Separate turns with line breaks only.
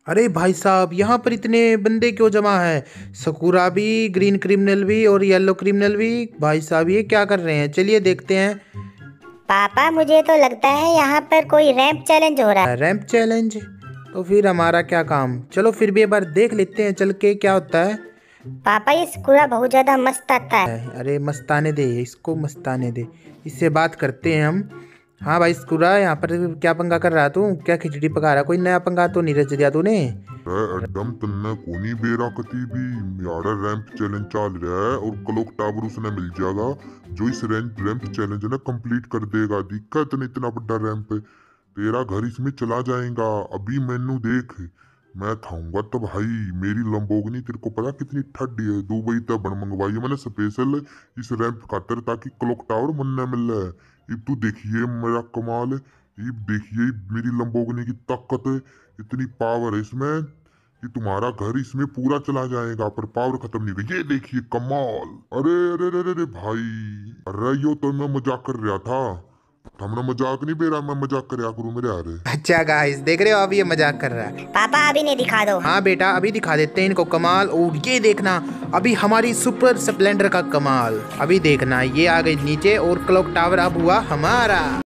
अरे भाई साहब, यहाँ पर इतने बंदे क्यों जमा है? सकूरा भी, ग्रीन क्रिमिनल भी और येलो क्रिमिनल भी। भाई साहब ये क्या कर रहे हैं? चलिए देखते हैं।
पापा मुझे तो लगता है यहाँ पर कोई रैंप चैलेंज हो रहा है।
Ramp challenge? तो फिर हमारा क्या काम? चलो फिर भी एक बार देख लेते हैं चल के क्या होता है।
पापा ये स्कूरा बहुत ज्यादा मस्त आता है।
अरे मस्ताने दे, इसको मस्ताने दे, इससे बात करते हैं हम। हाँ भाई स्कूरा, यहाँ पर क्या पंगा कर रहा तू? क्या खिचड़ी पका रहा? कोई नया पंगा तो नहीं रच दिया तूने?
एकदम तन्ने कोनी बेरा कती भी यारा रैंप चैलेंज चल रहा है और क्लॉक टावर उसने मिल जाएगा जो इस रैंप चैलेंज ना कंप्लीट कर देगा। दिक्कत नहीं, इतना बड़ा रैंप है, तेरा घर इसमें चला जाएगा। अभी मैनू देख, मैं थाऊंगा तो भाई मेरी लंबोगनी तेरे को पता कितनी ठंडी है। दुबई तक बन मंगवाई है मैंने स्पेशल इस रैंप खातर ताकि क्लॉक टावर बनने मिल रहा है। अब तू देखिए मेरा कमाल है, अब देखिए मेरी लंबोगनी की ताकत है, इतनी पावर है इसमें कि तुम्हारा घर इसमें पूरा चला जाएगा पर पावर खत्म नहीं होगी। ये देखिए कमाल। अरे अरे अरे अरे भाई, अरे यो तो मैं मजाक कर रहा था, हमने मजाक नहीं बेरा, मैं मजाक कर करूँ मेरे यार।
अच्छा गाइस, देख रहे हो अब ये मजाक कर रहा है।
पापा अभी नहीं दिखा दो।
हाँ बेटा, अभी दिखा देते हैं इनको कमाल। और ये देखना अभी हमारी सुपर स्प्लेंडर का कमाल। अभी देखना ये आ गई नीचे और क्लॉक टावर अब हुआ हमारा।